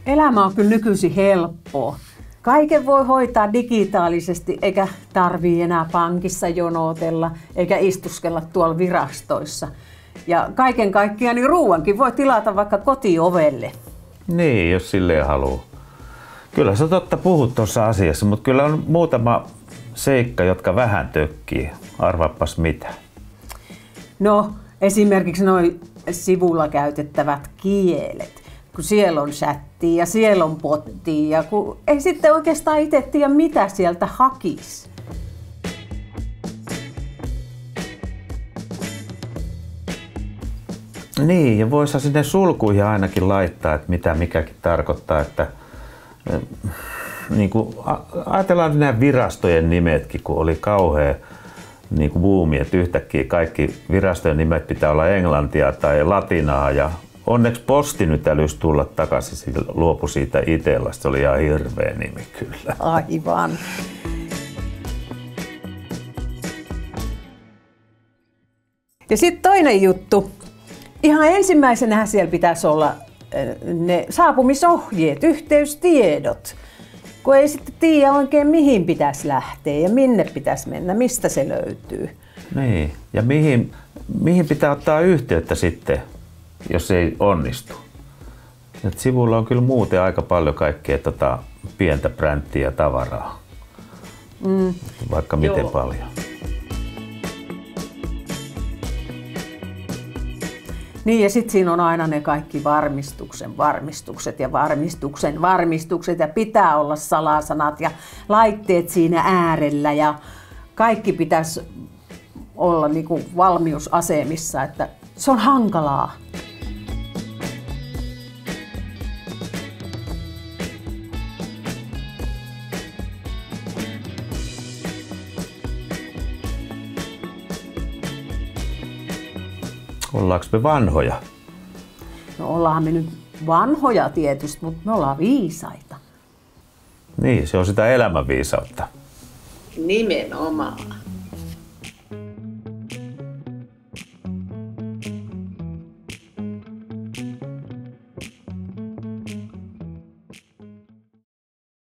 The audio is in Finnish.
Elämä on kyllä nykyisin helppoa. Kaiken voi hoitaa digitaalisesti, eikä tarvii enää pankissa jonotella, eikä istuskella tuolla virastoissa. Ja kaiken kaikkiaan niin ruuankin voi tilata vaikka kotiovelle. Niin, jos silleen haluaa. Kyllä sä totta puhut tuossa asiassa, mutta kyllä on muutama seikka, jotka vähän tökkii. Arvaapas mitä. No, esimerkiksi nuo sivulla käytettävät kielet. Kun siellä on chattia ja siellä on pottia, ja kun ei sitten oikeastaan itse tiedä, mitä sieltä hakisi. Niin, ja voisihan sinne sulkuihin ainakin laittaa, että mitä mikäkin tarkoittaa, että niin kuin, ajatellaan nämä virastojen nimetkin, kun oli kauhea niin kuin buumi, että yhtäkkiä kaikki virastojen nimet pitää olla englantia tai latinaa, ja onneksi Posti nyt älysi tulla takaisin, luopui siitä Itellasta, se oli ihan hirveä nimi kyllä. Aivan. Ja sitten toinen juttu. Ihan ensimmäisenähän siellä pitäisi olla ne saapumisohjeet, yhteystiedot. Kun ei sitten tiedä oikein mihin pitäisi lähteä ja minne pitäisi mennä, mistä se löytyy. Niin, ja mihin pitää ottaa yhteyttä sitten, jos ei onnistu. Et sivulla on kyllä muuten aika paljon kaikkea pientä bränttiä ja tavaraa, vaikka miten paljon. Niin, ja sitten siinä on aina ne kaikki varmistukset ja varmistukset ja pitää olla salasanat ja laitteet siinä äärellä ja kaikki pitäisi olla niinku valmiusasemissa, että se on hankalaa. Ollaanko me vanhoja? No ollaan me nyt vanhoja tietysti, mutta me ollaan viisaita. Niin, se on sitä elämänviisautta. Nimenomaan.